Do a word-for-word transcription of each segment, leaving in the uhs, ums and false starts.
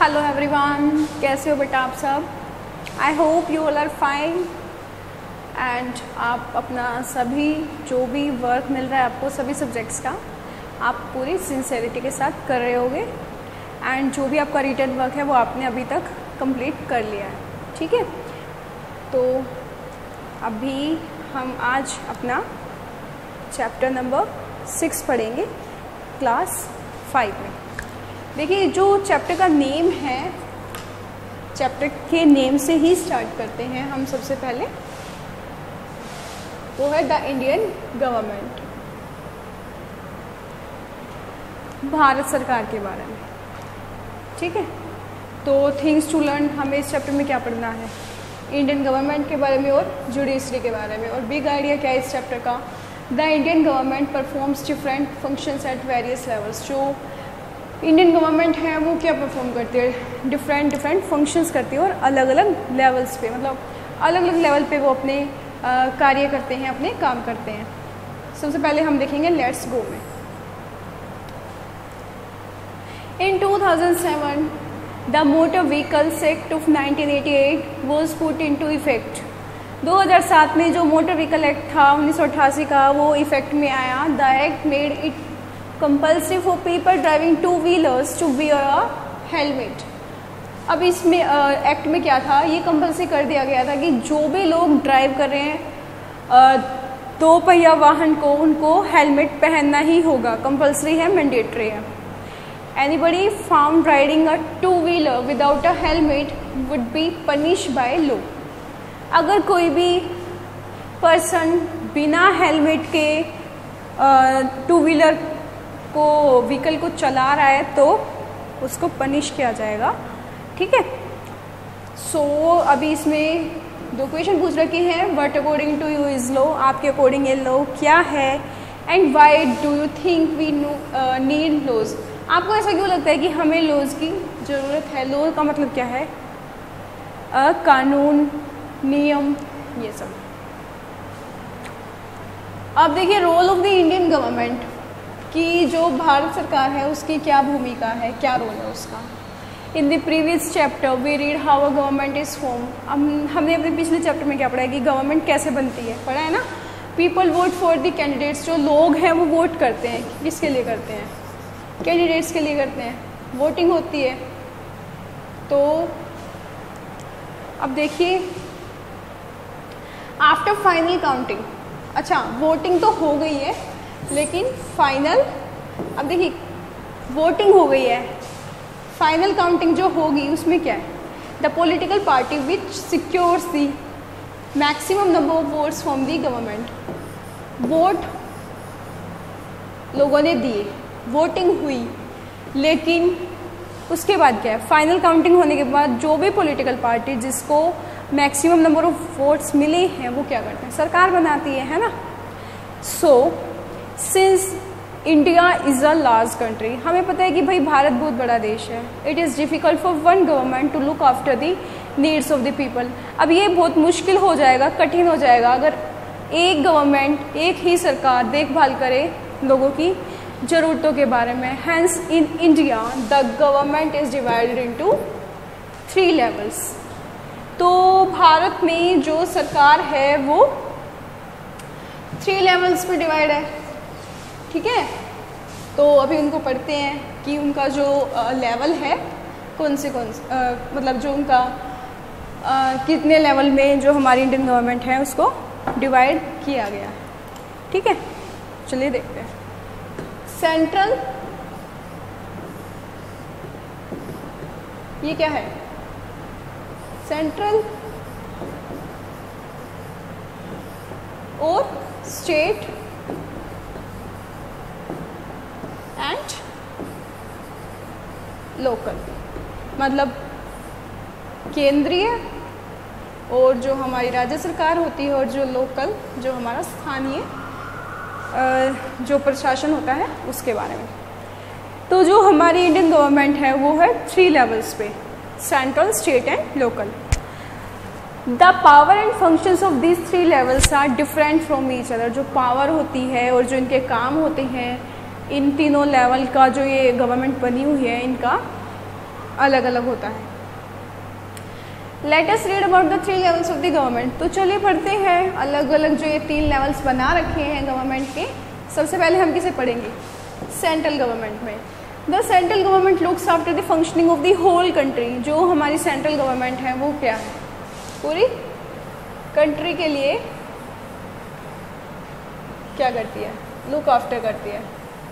Hello everyone, कैसे हो बेटा आप सब। I hope you all are fine and आप अपना सभी जो भी वर्क मिल रहा है आपको सभी सब्जेक्ट्स का आप पूरी सिंसेरिटी के साथ कर रहे होगे एंड जो भी आपका रिटन वर्क है वो आपने अभी तक कंप्लीट कर लिया है। ठीक है, तो अभी हम आज अपना चैप्टर नंबर सिक्स पढ़ेंगे क्लास फाइव में। देखिए, जो चैप्टर का नेम है, चैप्टर के नेम से ही स्टार्ट करते हैं हम। सबसे पहले वो है द इंडियन गवर्नमेंट, भारत सरकार के बारे में। ठीक है, तो थिंग्स टू लर्न हमें इस चैप्टर में क्या पढ़ना है, इंडियन गवर्नमेंट के बारे में और जुडिशरी के बारे में। और बिग आइडिया क्या है इस चैप्टर का, the Indian government performs different functions at various levels. जो इंडियन गवर्नमेंट है वो क्या परफॉर्म करती है, डिफरेंट डिफरेंट फंक्शंस करती है और अलग अलग लेवल्स पे, मतलब अलग अलग लेवल पे वो अपने आ, कार्य करते हैं, अपने काम करते हैं। सबसे पहले हम देखेंगे लेट्स गो में। In two thousand seven the motor vehicles act of nineteen eighty eight was put into effect. दो हज़ार सात में जो मोटर व्हीकल एक्ट था उन्नीस सौ अट्ठासी का, वो इफेक्ट में आया। The act made it compulsory for people driving two wheelers to wear a helmet. अब इसमें एक्ट में क्या था, ये कंपल्सरी कर दिया गया था कि जो भी लोग ड्राइव कर रहे हैं दो पहिया वाहन को, उनको हेलमेट पहनना ही होगा, कंपल्सरी है, मैंडेटरी है। Anybody found riding a two wheeler without a helmet would be punish by law. अगर कोई भी पर्सन बिना हेलमेट के टू व्हीलर को व्हीकल को चला रहा है तो उसको पनिश किया जाएगा। ठीक है, सो so, अभी इसमें दो क्वेश्चन पूछ रखे हैं। What according to you is law, आपके अकॉर्डिंग ये लॉ क्या है, and why do you think we need laws. आपको ऐसा क्यों लगता है कि हमें लॉज की ज़रूरत है। लॉ का मतलब क्या है, आ, कानून, नियम, ये सब। अब देखिए role of the Indian government कि जो भारत सरकार है उसकी क्या भूमिका है, क्या रोल है उसका। In the previous chapter we read how a government is form. हम हमने अपने पिछले चैप्टर में क्या पढ़ा है कि गवर्नमेंट कैसे बनती है, पढ़ा है ना। People vote for the candidates, जो लोग हैं वो वोट करते हैं। किसके लिए करते हैं, कैंडिडेट्स के लिए करते हैं, वोटिंग होती है। तो अब देखिए आफ्टर फाइनल काउंटिंग, अच्छा वोटिंग तो हो गई है लेकिन फाइनल, अब देखिए वोटिंग हो गई है, फाइनल काउंटिंग जो होगी उसमें क्या है, the political party which secures the maximum number of votes from the government. Vote लोगों ने दिए, वोटिंग हुई, लेकिन उसके बाद क्या है, फाइनल काउंटिंग होने के बाद जो भी पॉलिटिकल पार्टी जिसको मैक्सिमम नंबर ऑफ वोट्स मिले हैं वो क्या करते हैं, सरकार बनाती है, है ना। So since India is a large country, हमें पता है कि भाई भारत बहुत बड़ा देश है। It is difficult for one government to look after the needs of the people. अब ये बहुत मुश्किल हो जाएगा, कठिन हो जाएगा अगर एक गवर्नमेंट, एक ही सरकार देखभाल करे लोगों की ज़रूरतों के बारे में। Hence in India the government is divided into three levels. तो भारत में जो सरकार है वो थ्री लेवल्स पे डिवाइड है। ठीक है, तो अभी उनको पढ़ते हैं कि उनका जो लेवल है कौन से कौन से, आ, मतलब जो उनका आ, कितने लेवल में जो हमारी इंडियन गवर्नमेंट है उसको डिवाइड किया गया है। ठीक है, चलिए देखते हैं। सेंट्रल, ये क्या है, सेंट्रल और स्टेट एंड लोकल, मतलब केंद्रीय और जो हमारी राज्य सरकार होती है और जो लोकल, जो हमारा स्थानीय जो प्रशासन होता है उसके बारे में। तो जो हमारी इंडियन गवर्नमेंट है वो है थ्री लेवल्स पे, central, state and local. The power and functions of this three levels are different from each other. जो पावर होती है और जो इनके काम होते हैं इन तीनों लेवल का, जो ये गवर्नमेंट बनी हुई है, इनका अलग अलग होता है। Let us read about the three levels of the government. तो चलिए पढ़ते हैं अलग अलग जो ये तीन लेवल्स बना रखे हैं गवर्नमेंट के। सबसे पहले हम किसे पढ़ेंगे? सेंट्रल गवर्नमेंट में। The central government looks after the functioning of the whole country. जो हमारी सेंट्रल गवर्नमेंट है वो क्या है? पूरी कंट्री के लिए क्या करती है? लुक आफ्टर करती है।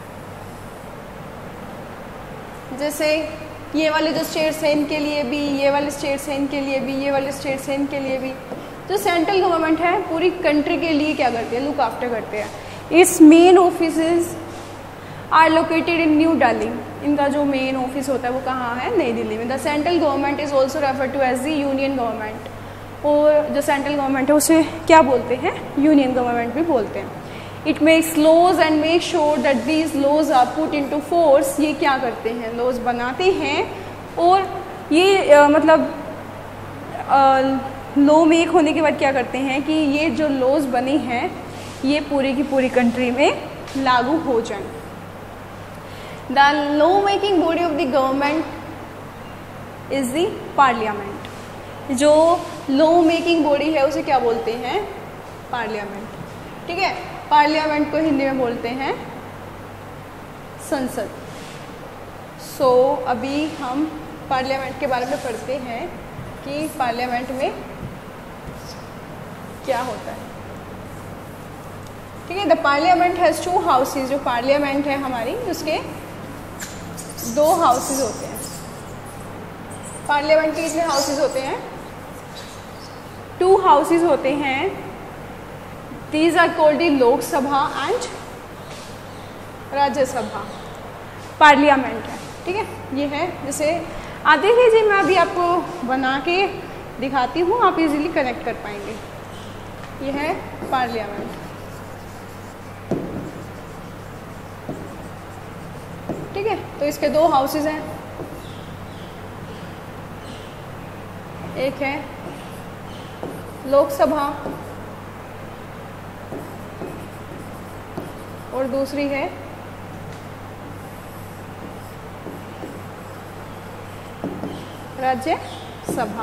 जैसे ये वाले जो स्टेट्स हैं इनके लिए भी, ये वाले स्टेट्स हैं इनके लिए भी, ये वाले स्टेट्स हैं इनके लिए भी। जो सेंट्रल गवर्नमेंट है पूरी कंट्री के लिए क्या करती है? लुक आफ्टर करते हैं। Its main offices are located in new Delhi. इनका जो मेन ऑफिस होता है वो कहाँ है? नई दिल्ली में। The central government is also refer to as the union government. और जो सेंट्रल गवर्नमेंट है उसे क्या बोलते हैं? यूनियन गवर्नमेंट भी बोलते हैं। It makes laws and make sure that these laws are put into force. ये क्या करते हैं? लॉज बनाते हैं और ये आ, मतलब लॉ मेक होने के बाद क्या करते हैं कि ये जो लॉज बने हैं ये पूरी की पूरी कंट्री में लागू हो जाएं। The law making body of the government is the parliament. जो लॉ मेकिंग बॉडी है उसे क्या बोलते हैं? पार्लियामेंट। ठीक है, पार्लियामेंट को हिंदी में बोलते हैं संसद। सो so, अभी हम पार्लियामेंट के बारे में पढ़ते हैं कि पार्लियामेंट में क्या होता है। ठीक है, the parliament has two houses. जो पार्लियामेंट है हमारी उसके दो हाउसेज होते हैं। पार्लियामेंट के कितने हाउसेज होते हैं? टू हाउसेज होते हैं। These are called the लोक सभा एंड राज्यसभा। पार्लियामेंट है, ठीक है, ये है। जैसे आप देख लीजिए, मैं अभी आपको बना के दिखाती हूँ, आप इजीली कनेक्ट कर पाएंगे। ये है पार्लियामेंट। ठीक है, तो इसके दो हाउसेज हैं। एक है लोकसभा और दूसरी है राज्यसभा।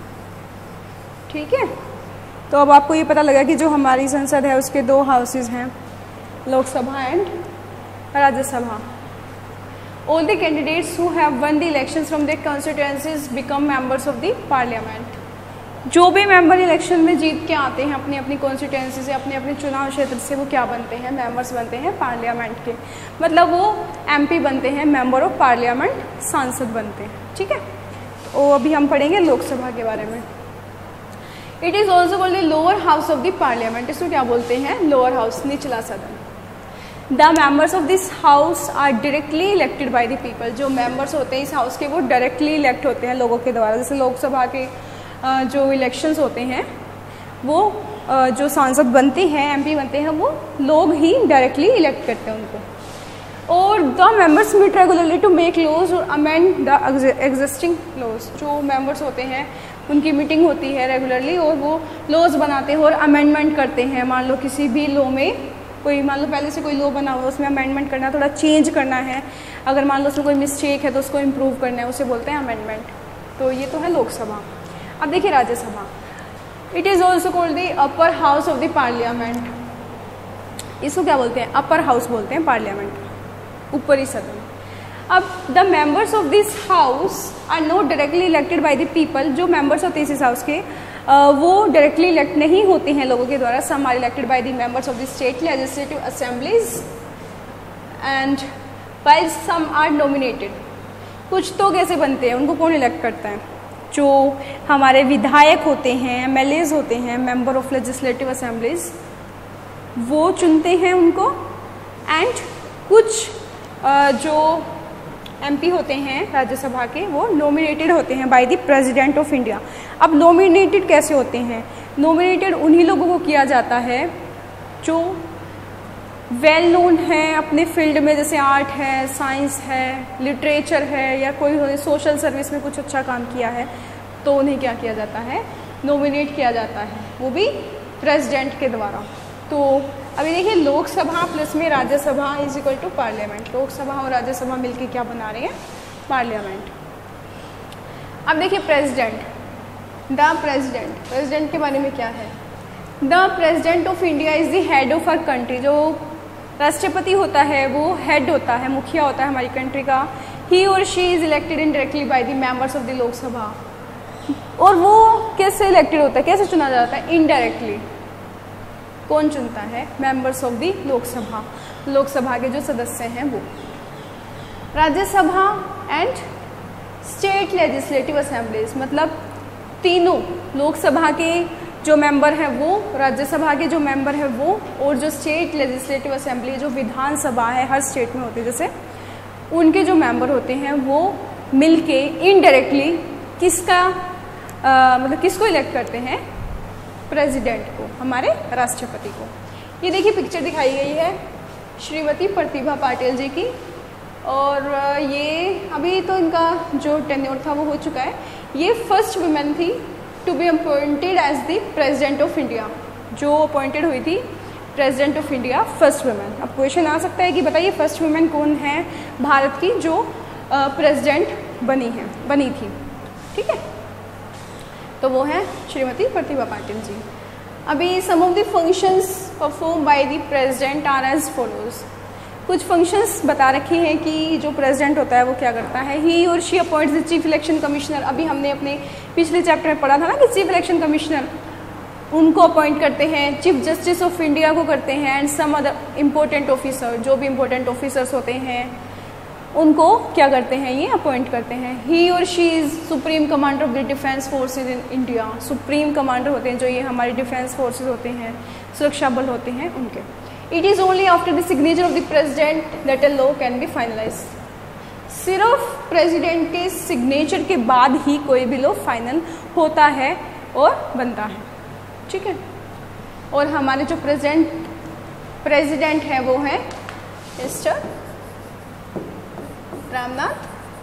ठीक है, तो अब आपको ये पता लगा कि जो हमारी संसद है उसके दो हाउसेज हैं, Lok Sabha and Rajya Sabha. All the candidates who have won the elections from their constituencies become members of the parliament. जो भी मेंबर इलेक्शन में जीत के आते हैं अपनी अपनी कॉन्स्टिट्यूएंसी से, अपने अपने चुनाव क्षेत्र से, वो क्या बनते हैं? मेंबर्स बनते हैं पार्लियामेंट के। मतलब वो एमपी बनते हैं, मेंबर ऑफ पार्लियामेंट, सांसद बनते हैं। ठीक है, तो अभी हम पढ़ेंगे लोकसभा के बारे में। It is also called the lower house of the parliament. इसको क्या बोलते हैं? लोअर हाउस, निचला सदन। The members of this house are directly elected by the people. जो मेंबर्स होते हैं इस हाउस के वो डायरेक्टली इलेक्ट होते हैं लोगों के द्वारा। जैसे लोकसभा के जो इलेक्शंस होते हैं वो जो सांसद बनते हैं, एमपी बनते हैं, वो लोग ही डायरेक्टली इलेक्ट करते हैं उनको। और the members meet regularly to make laws और अमेंड द एग्जिस्टिंग लॉज। जो मेंबर्स होते हैं उनकी मीटिंग होती है रेगुलरली और वो लॉज बनाते हैं और अमेंडमेंट करते हैं। मान लो किसी भी लॉ में कोई, मान लो पहले से कोई लॉ बना हुआ, उसमें अमेंडमेंट करना है, थोड़ा चेंज करना है। अगर मान लो उसमें कोई मिस्टेक है तो उसको इम्प्रूव करना है, उसे बोलते हैं अमेंडमेंट। तो ये तो है लोकसभा। अब देखिए Rajya Sabha. It is also called the upper house of the parliament. इसको क्या बोलते हैं? अपर हाउस बोलते हैं पार्लियामेंट, ऊपरी सदन। अब the members of this house are not directly elected by the people. जो मेंबर्स होते हैं इस हाउस के वो डायरेक्टली इलेक्ट नहीं होते हैं लोगों के द्वारा। Some are elected by the members of the state legislative assemblies and while some are nominated. कुछ तो कैसे बनते हैं, उनको कौन इलेक्ट करता है? जो हमारे विधायक होते हैं, एमएलएज होते हैं, मेंबर ऑफ लेजिस्लेटिव असेंबलीज, वो चुनते हैं उनको। एंड कुछ जो एमपी होते हैं राज्यसभा के वो नॉमिनेटेड होते हैं by the president of India. अब नॉमिनेटेड कैसे होते हैं? नॉमिनेटेड उन्हीं लोगों को किया जाता है जो वेल नोन है अपने फील्ड में, जैसे आर्ट है, साइंस है, लिटरेचर है, या कोई सोशल सर्विस में कुछ अच्छा काम किया है, तो उन्हें क्या किया जाता है? नॉमिनेट किया जाता है, वो भी प्रेसिडेंट के द्वारा। तो अभी देखिए लोकसभा प्लस में Rajya Sabha is equal to parliament. Lok Sabha और राज्यसभा मिलकर क्या बना रहे हैं? पार्लियामेंट। अब देखिए प्रेसिडेंट, द प्रेसिडेंट, प्रेसिडेंट के बारे में क्या है? The president of India is the head of our country. जो राष्ट्रपति होता है वो हेड होता है, मुखिया होता है हमारी कंट्री का। ही और she is elected indirectly by the members of the Lok Sabha. और वो कैसे इलेक्टेड होता है, कैसे चुना जाता है? इनडायरेक्टली। कौन चुनता है? Members of the Lok Sabha, Lok Sabha के जो सदस्य हैं वो। Rajya Sabha and state legislative assemblies, मतलब तीनों, लोकसभा के जो मेंबर हैं वो, राज्यसभा के जो मेंबर हैं वो, और जो स्टेट लेजिस्लेटिव असेंबली जो विधानसभा है हर स्टेट में होती है जैसे, उनके जो मेंबर होते हैं वो मिलके इनडायरेक्टली किसका आ, मतलब किसको इलेक्ट करते हैं? प्रेसिडेंट को, हमारे राष्ट्रपति को। ये देखिए पिक्चर दिखाई गई है श्रीमती प्रतिभा पाटिल जी की, और ये अभी तो इनका जो टेन्योर था वो हो चुका है। ये फर्स्ट वुमेन थी to be appointed as the president of India, जो अपॉइंटेड हुई थी president of India, first women. अब क्वेश्चन आ सकता है कि बताइए फर्स्ट वुमेन कौन है भारत की जो प्रेसिडेंट बनी है बनी थी? ठीक है, तो वो है श्रीमती प्रतिभा पाटिल जी। अभी some of the functions perform by the president are as follows. कुछ फंक्शंस बता रखे हैं कि जो प्रेसिडेंट होता है वो क्या करता है। ही और she appoints the chief election commissioner. अभी हमने अपने पिछले चैप्टर में पढ़ा था ना कि चीफ इलेक्शन कमिश्नर उनको अपॉइंट करते हैं, चीफ जस्टिस ऑफ इंडिया को करते हैं, and some other important officer, जो भी इम्पोर्टेंट ऑफिसर्स होते हैं उनको क्या करते हैं, ये अपॉइंट करते हैं। ही और she is supreme commander of the defence forces in India. Supreme commander होते हैं जो ये हमारे डिफेंस फोर्सेज होते हैं, सुरक्षा बल होते हैं उनके। It is only after the signature of the president that a law can be finalize. सिर्फ प्रेसिडेंट के सिग्नेचर के बाद ही कोई भी लॉ फाइनल होता है और बनता है। ठीक है, और हमारे जो प्रेसिडेंट प्रेसिडेंट है वो है मिस्टर रामनाथ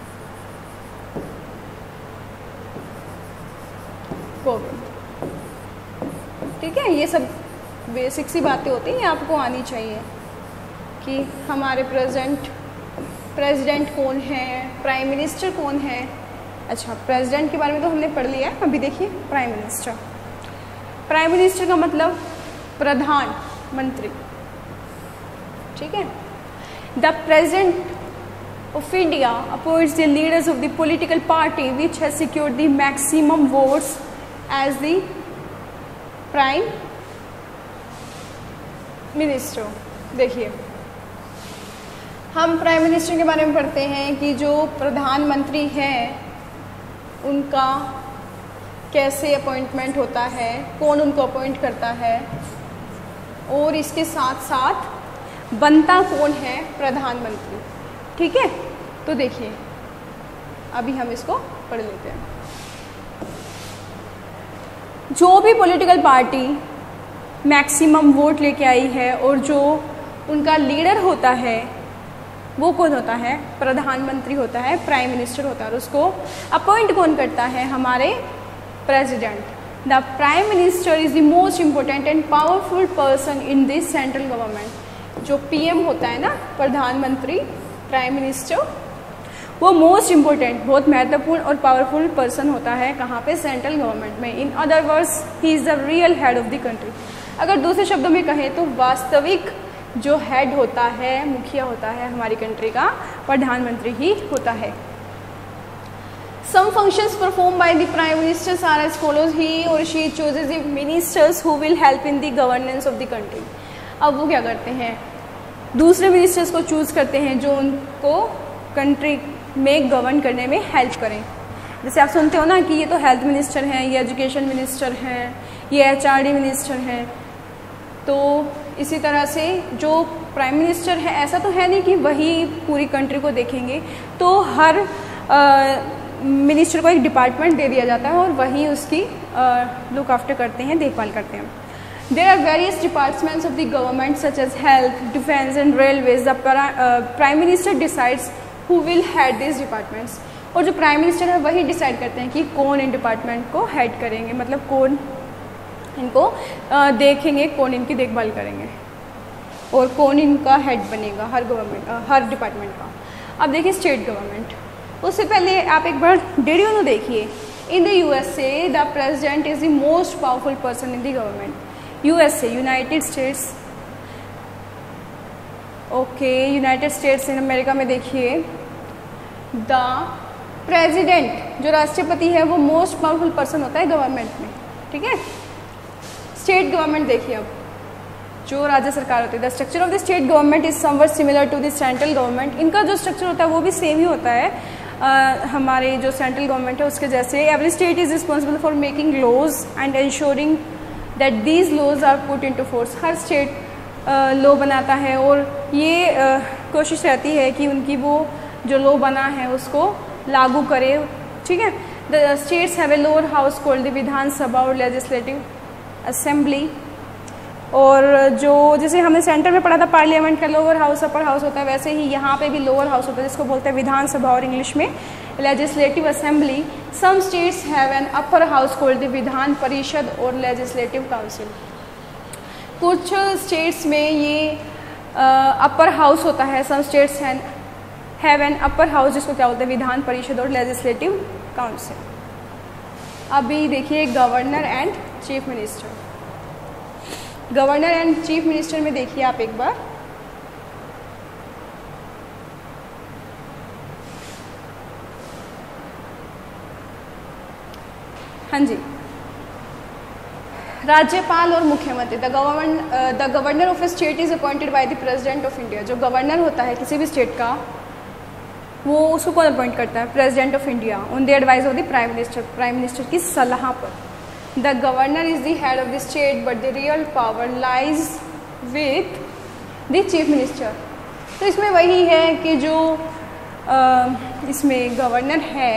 कोविंद। ठीक है, ये सब बेसिक सी बातें होती हैं, आपको आनी चाहिए कि हमारे प्रेसिडेंट प्रेसिडेंट कौन है, प्राइम मिनिस्टर कौन है। अच्छा, प्रेसिडेंट के बारे में तो हमने पढ़ लिया है। अभी देखिए प्राइम मिनिस्टर। प्राइम मिनिस्टर का मतलब प्रधानमंत्री। ठीक है, the president of India appoints the leaders of the political party which has secured the maximum votes as the prime minister। देखिए, हम प्राइम मिनिस्टर के बारे में पढ़ते हैं कि जो प्रधानमंत्री हैं उनका कैसे अपॉइंटमेंट होता है, कौन उनको अपॉइंट करता है, और इसके साथ साथ बनता कौन है, प्रधानमंत्री। ठीक है, तो देखिए अभी हम इसको पढ़ लेते हैं। जो भी पॉलिटिकल पार्टी मैक्सिमम वोट लेके आई है और जो उनका लीडर होता है वो कौन होता है, प्रधानमंत्री होता है, प्राइम मिनिस्टर होता है, और उसको अपॉइंट कौन करता है, हमारे president. The prime minister is the most important and powerful person in this central government. जो पीएम होता है ना, प्रधानमंत्री, प्राइम मिनिस्टर, वो मोस्ट इम्पोर्टेंट, बहुत महत्वपूर्ण और पावरफुल पर्सन होता है कहाँ पे, सेंट्रल गवर्नमेंट में। In other words he is the real head of the country. अगर दूसरे शब्दों में कहें तो वास्तविक जो हेड होता है, मुखिया होता है हमारी कंट्री का, प्रधानमंत्री ही होता है। Some functions performed by the prime ministers are as follows. He or she chooses the ministers who will help in the governance of the country. अब वो क्या करते हैं, दूसरे मिनिस्टर्स को चूज़ करते हैं जो उनको कंट्री में गवर्न करने में हेल्प करें। जैसे आप सुनते हो ना कि ये तो हेल्थ मिनिस्टर हैं, ये एजुकेशन मिनिस्टर हैं, ये एचआरडी मिनिस्टर हैं। तो इसी तरह से जो प्राइम मिनिस्टर है, ऐसा तो है नहीं कि वही पूरी कंट्री को देखेंगे, तो हर आ, मिनिस्टर को एक डिपार्टमेंट दे दिया जाता है और वही उसकी लुक आफ्टर करते हैं, देखभाल करते हैं। There are various departments of the government such as health, defence and railways. The prime minister decides who will head this departments. और जो प्राइम मिनिस्टर है वही डिसाइड करते हैं कि कौन इन डिपार्टमेंट को हेड करेंगे, मतलब कौन इनको uh, देखेंगे, कौन इनकी देखभाल करेंगे और कौन इनका हेड बनेगा हर गवर्नमेंट uh, हर डिपार्टमेंट का। अब देखिए स्टेट गवर्नमेंट। उससे पहले आप एक बार डिड यू नो देखिए, in the USA the president is the most powerful person in the government. USA United States, okay United States in America में देखिए द प्रेसिडेंट जो राष्ट्रपति है वो मोस्ट पावरफुल पर्सन होता है गवर्नमेंट में, ठीक है। स्टेट गवर्नमेंट देखिए, अब जो राज्य सरकार होती है, the structure of the state government is somewhat similar to the central government. इनका जो स्ट्रक्चर होता है वो भी सेम ही होता है uh, हमारे जो सेंट्रल गवर्नमेंट है उसके जैसे। Every state is responsible for making laws and ensuring that these laws are put into force. हर स्टेट लॉ uh, बनाता है और ये uh, कोशिश रहती है कि उनकी वो जो लॉ बना है उसको लागू करे, ठीक है। The states have a lower house called the Vidhan Sabha और लेजिस्लेटिव असेंबली। और जो जैसे हमने सेंटर में पढ़ा था पार्लियामेंट का लोअर हाउस अपर हाउस होता है, वैसे ही यहाँ पे भी लोअर हाउस होता है जिसको बोलते हैं विधानसभा और इंग्लिश में legislative assembly. Some states have an upper house called the Vidhan Parishad और लेजिस्लेटिव काउंसिल। कुछ स्टेट्स में ये अपर uh, हाउस होता है, some states have an upper house जिसको क्या बोलते हैं विधान परिषद और लेजिस्लेटिव काउंसिल। अभी देखिए governor and chief minister. Governor and chief minister में देखिए आप एक बार, हाँ जी, राज्यपाल और मुख्यमंत्री। The governor the governor of a state is appointed by the president of India. जो गवर्नर होता है किसी भी स्टेट का वो उसको कौन अपॉइंट करता है? President of India on the advice of the prime minister. Prime minister की सलाह पर। The governor is the head of the state but the real power lies with the chief minister. तो इसमें वही है कि जो आ, इसमें गवर्नर है,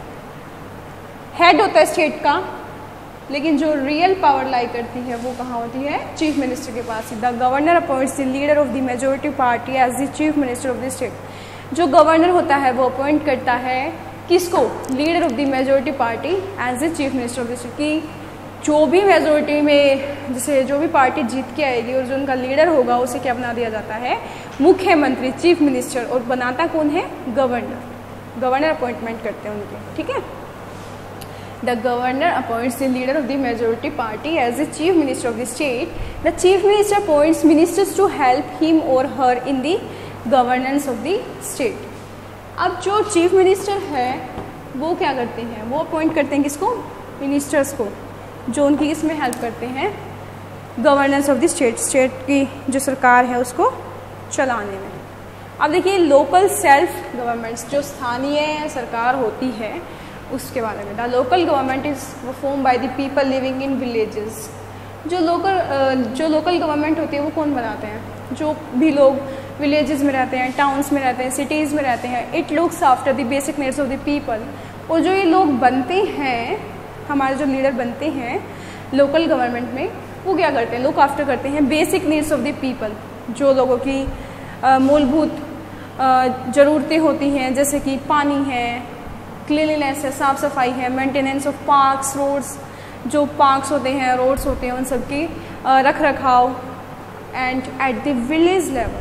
हेड होता है स्टेट का, लेकिन जो रियल पावर लाई करती है वो कहाँ होती है? चीफ मिनिस्टर के पास। The governor appoints the leader of the majority party as the chief minister of the state. जो गवर्नर होता है वो अपॉइंट करता है किसको? Leader of the majority party as the chief minister of the state. की जो भी मेजोरिटी में जैसे जो भी पार्टी जीत के आएगी और जो उनका लीडर होगा उसे क्या बना दिया जाता है? मुख्यमंत्री, चीफ मिनिस्टर। और बनाता कौन है? गवर्नर। गवर्नर अपॉइंटमेंट करते हैं उनके, ठीक है। The governor appoints the leader of the majority party as the chief minister of the state. The chief minister appoints ministers to help him or her in the governance of the state. अब जो chief minister है वो क्या करते हैं? वो appoint करते हैं किसको? मिनिस्टर्स को, जो उनकी इसमें हेल्प करते हैं governance of the state, state की जो सरकार है उसको चलाने में। अब देखिए लोकल सेल्फ गवर्नमेंट्स, जो स्थानीय सरकार होती है उसके बारे में। The local government is form by the people living in villages. जो लोकल जो लोकल गवर्नमेंट होती है वो कौन बनाते हैं? जो भी लोग विलेजेस में रहते हैं, टाउन्स में रहते हैं, सिटीज़ में रहते हैं। It looks after the basic needs of the people. और जो ये लोग बनते हैं, हमारे जो लीडर बनते हैं लोकल गवर्नमेंट में, वो क्या करते हैं? लुक आफ्टर करते हैं basic needs of the people. जो लोगों की मूलभूत ज़रूरतें होती हैं, जैसे कि पानी है, क्लीनलीनेस है, साफ़ सफाई है, मेंटेनेंस ऑफ पार्क्स, रोड्स, जो पार्क्स होते हैं, रोड्स होते हैं, उन सब की रख रखाव। And at the village level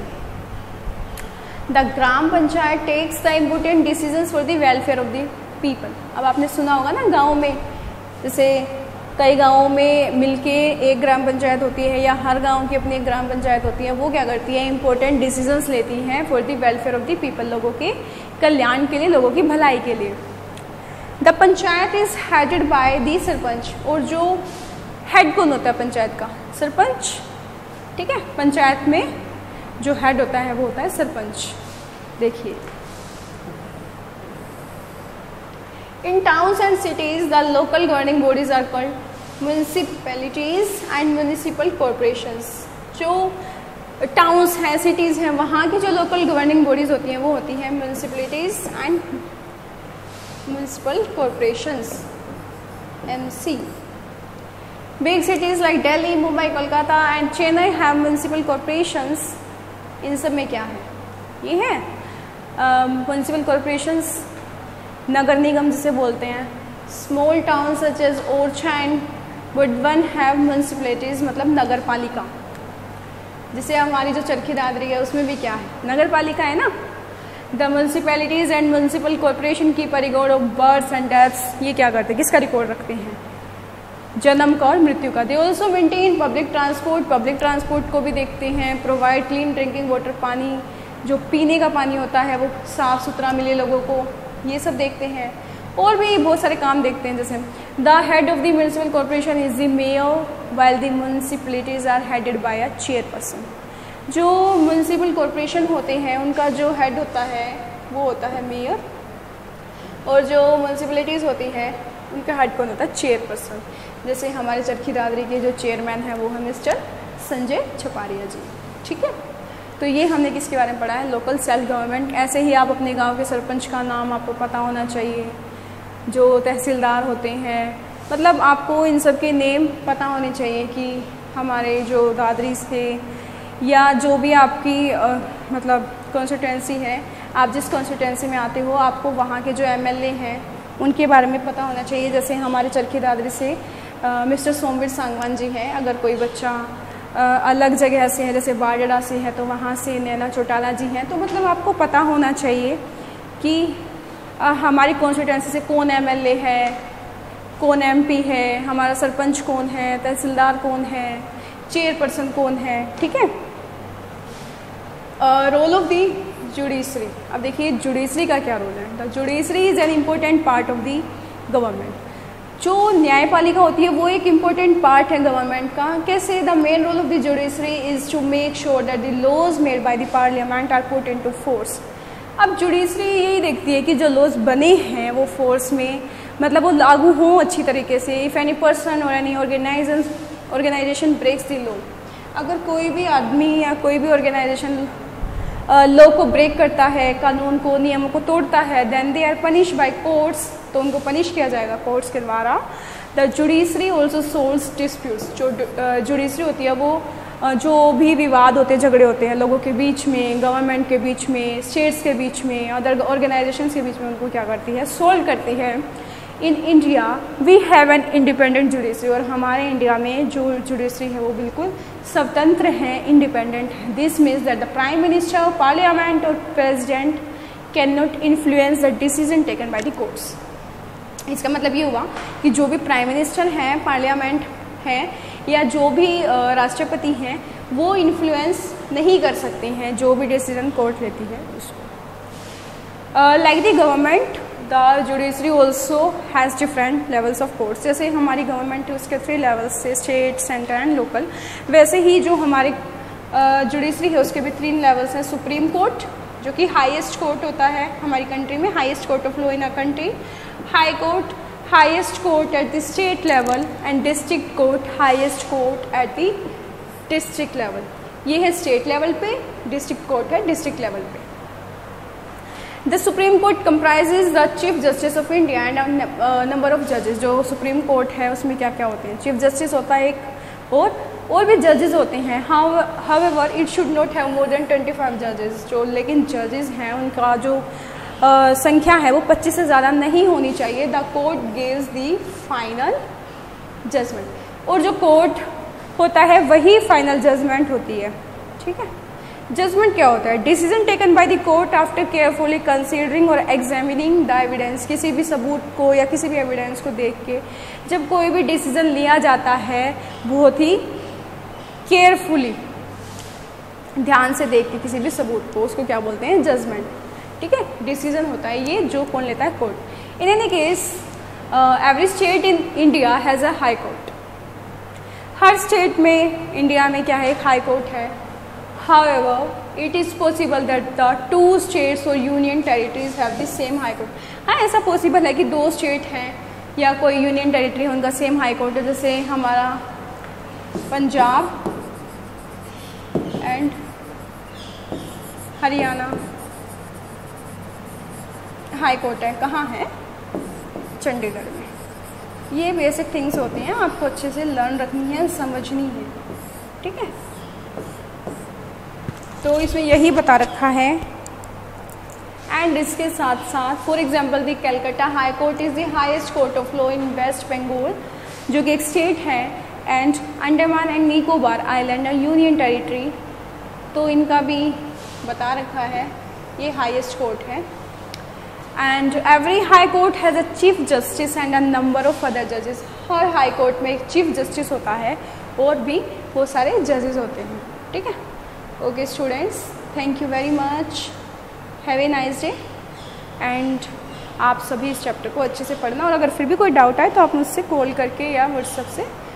the gram panchayat takes the important decisions for the welfare of the people. अब आपने सुना होगा ना गाँव में, जैसे कई गाँवों में मिलके एक ग्राम पंचायत होती है या हर गाँव की अपनी एक ग्राम पंचायत होती है। वो क्या करती है? इंपॉर्टेंट डिसीजंस लेती हैं for the welfare of the people, लोगों के कल्याण के लिए, लोगों की भलाई के लिए। The panchayat is headed by the sarpanch. और जो हेड कौन होता है पंचायत का? सरपंच, ठीक है। पंचायत में जो हेड होता है वो होता है सरपंच। देखिए in towns and cities the local governing bodies are called municipalities and municipal corporations. जो टाउन्स हैं, सिटीज़ हैं, वहाँ की जो लोकल गवर्निंग बॉडीज़ होती हैं वो होती हैं municipalities and municipal corporations, M C. Big cities like Delhi, Mumbai, Kolkata and Chennai have municipal corporations. इन सब में क्या है? ये है म्यूनिसिपल कॉरपोरेशंस, नगर निगम जिसे बोलते हैं। Small town such as Orchha and Vrindavan have municipalities, मतलब नगर पालिका। जैसे हमारी जो चरखी दादरी है उसमें भी क्या है? नगर पालिका है ना। The municipalities and municipal corporation keep पर record of births and deaths, ये क्या करते हैं, किसका रिकॉर्ड रखते हैं, जन्म का और मृत्यु का। They also maintain public transport, public transport को भी देखते हैं। प्रोवाइड क्लीन ड्रिंकिंग वाटर, पानी जो पीने का पानी होता है वो साफ़ सुथरा मिले लोगों को, ये सब देखते हैं। और भी बहुत सारे काम देखते हैं, जैसे the head of the municipal corporation is the mayor while the municipalities are headed by a chairperson. जो म्यूनसिपल कॉरपोरेशन होते हैं उनका जो हेड होता है वो होता है मेयर, और जो म्यूनसिपलिटीज़ होती है उनका हेड कौन होता है, चेयरपर्सन। जैसे हमारे चरखी दादरी के जो चेयरमैन हैं वो है मिस्टर संजय छपारिया जी, ठीक है। तो ये हमने किसके बारे में पढ़ा है, लोकल सेल्फ गवर्नमेंट। ऐसे ही आप अपने गांव के सरपंच का नाम आपको पता होना चाहिए, जो तहसीलदार होते हैं, मतलब आपको इन सब के नेम पता होने चाहिए कि हमारे जो दादरी से या जो भी आपकी आ, मतलब कॉन्स्टिट्यूंसी है, आप जिस कॉन्स्टिट्यूंसी में आते हो आपको वहाँ के जो एमएलए हैं उनके बारे में पता होना चाहिए। जैसे हमारे चरखी दादरी से आ, मिस्टर सोमवीर सांगवान जी हैं। अगर कोई बच्चा आ, अलग जगह से है, जैसे बारडा से है, तो वहाँ से नैना चौटाला जी हैं। तो मतलब आपको पता होना चाहिए कि आ, हमारी कॉन्स्टिट्यूंसी से कौन एमएलए है, कौन एमपी है, हमारा सरपंच कौन है, तहसीलदार कौन है, चेयरपर्सन कौन है, ठीक है। रोल ऑफ दी जुडिशरी, अब देखिए जुडिशरी का क्या रोल है। The judiciary is an important part of the government. जो न्यायपालिका होती है वो एक इम्पोर्टेंट पार्ट है गवर्नमेंट का। कैसे, the main role of the judiciary is to make sure that the laws made by the parliament are put into force. अब जुडिशरी यही देखती है कि जो लॉज बने हैं वो फोर्स में, मतलब वो लागू हों अच्छी तरीके से। If any person or any organisation organisation breaks the law, अगर कोई भी आदमी या कोई भी ऑर्गेनाइजेशन लॉ को ब्रेक करता है, कानून को, नियमों को तोड़ता है, then they are punish by courts, तो उनको पनिश किया जाएगा कोर्ट्स के द्वारा। The judiciary also solves disputes, जो जुडिशरी होती है वो uh, जो भी विवाद होते हैं, झगड़े होते हैं लोगों के बीच में, गवर्नमेंट के बीच में, स्टेट्स के बीच में, अदर ऑर्गेनाइजेशंस के बीच में, उनको क्या करती है, सोल्व करती है। In India we have an independent judiciary, और हमारे इंडिया में जो जुडिशरी है वो बिल्कुल स्वतंत्र है, इंडिपेंडेंट है। This means that the prime minister, parliament or president can not influence the decision taken by the courts. इसका मतलब ये हुआ कि जो भी प्राइम मिनिस्टर हैं, पार्लियामेंट हैं, या जो भी राष्ट्रपति हैं, वो इन्फ्लुएंस नहीं कर सकते हैं जो भी डिसीजन कोर्ट लेती है उसको। Like the government, the judiciary also has different levels of courts. जैसे हमारी गवर्नमेंट है उसके थ्री लेवल्स से, स्टेट, सेंटर एंड लोकल, वैसे ही जो हमारी जुडिशरी है उसके भी तीन लेवल्स हैं। सुप्रीम कोर्ट जो कि हाईएस्ट कोर्ट होता है हमारी कंट्री में, highest court of law in a country. High court, highest court at the state level, and district court, highest court at the district level. ये है स्टेट लेवल पे, district court है district level पे। The supreme court comprises the chief justice of India and number of जजेस। जो supreme court है उसमें क्या क्या होते हैं, चीफ जस्टिस होता है एक, और और भी जजेस होते हैं। However it should not have more than twenty five जजेस। जो लेकिन जजेस हैं उनका जो uh, संख्या है वो पच्चीस से ज़्यादा नहीं होनी चाहिए। The court gives the final judgement, और जो कोर्ट होता है वही फाइनल जजमेंट होती है, ठीक है। जजमेंट क्या होता है, decision taken by the court after carefully considering और एग्जामिनिंग द एविडेंस। किसी भी सबूत को या किसी भी एविडेंस को देख के जब कोई भी डिसीजन लिया जाता है बहुत ही केयरफुली, ध्यान से देख के किसी भी सबूत को, उसको क्या बोलते हैं, जजमेंट, ठीक है। डिसीजन होता है ये जो कौन लेता है, court. In any case every state in India has a high court. हर स्टेट में इंडिया में क्या है, एक हाई कोर्ट है। However, it is possible that the two states or union territories have the same high court. हाँ, ऐसा possible है कि दो स्टेट हैं या कोई यूनियन टेरिटरी है उनका सेम हाई कोर्ट है। जैसे हमारा Punjab and Haryana high court है, कहाँ है, चंडीगढ़ में। ये बेसिक थिंग्स होती हैं, आपको अच्छे से लर्न रखनी है, समझनी है, ठीक है। तो इसमें यही बता रखा है। एंड इसके साथ साथ for example the Calcutta high court is the highest court of law in West Bengal, जो कि एक स्टेट है। And Andaman and Nicobar island union territory, तो इनका भी बता रखा है। ये हाईएस्ट कोर्ट है। And every high court has a chief justice and a number of other जजेस। हर हाई कोर्ट में एक चीफ जस्टिस होता है और भी बहुत सारे जजेस होते हैं, ठीक है। Okay students, thank you very much, have a nice day. And आप सभी इस चैप्टर को अच्छे से पढ़ना, और अगर फिर भी कोई डाउट आए तो आप मुझसे कॉल करके या व्हाट्सएप से